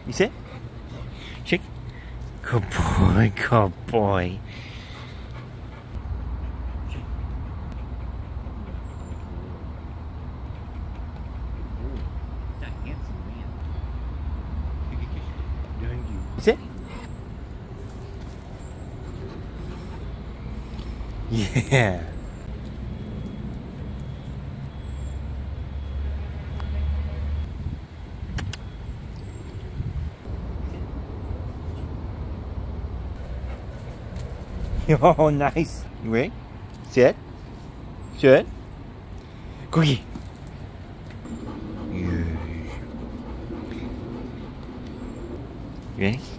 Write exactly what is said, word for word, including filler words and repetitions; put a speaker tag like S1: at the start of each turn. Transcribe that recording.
S1: You sit. Shake. Good boy, good boy. Sit. Yeah. Oh, nice. You ready? Sit. Sit. Cookie. Yeah. You ready?